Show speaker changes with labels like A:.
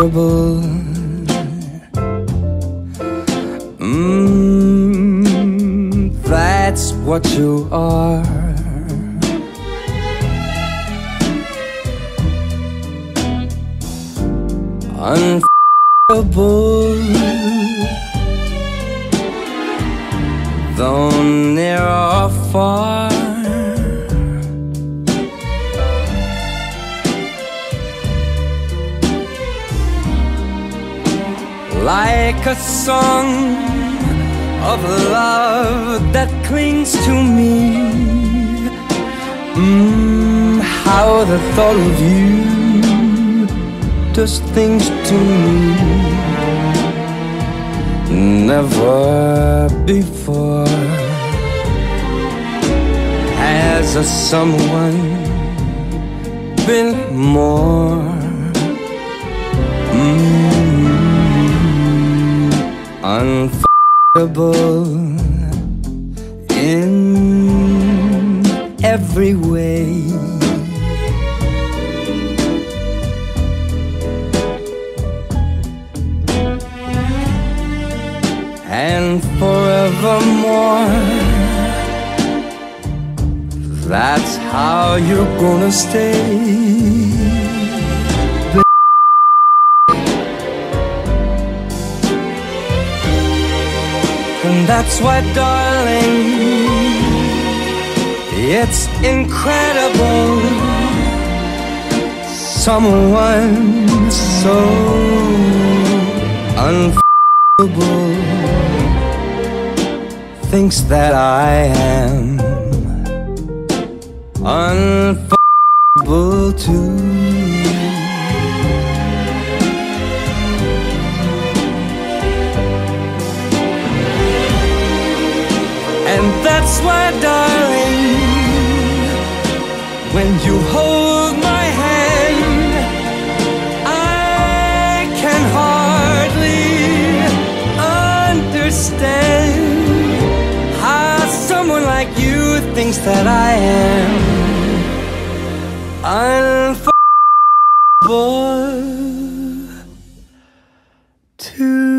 A: Unforgettable. That's what you are. Unforgettable, though near or far. Like a song of love that clings to me. How the thought of you does things to me. Never before has a someone been more unforgettable in every way. And forevermore, that's how you're gonna stay. And that's why, darling, it's incredible. Someone so unforgettable thinks that I am unforgettable too. And that's why, darling, when you hold my hand, I can hardly understand how someone like you thinks that I am unforgettable too.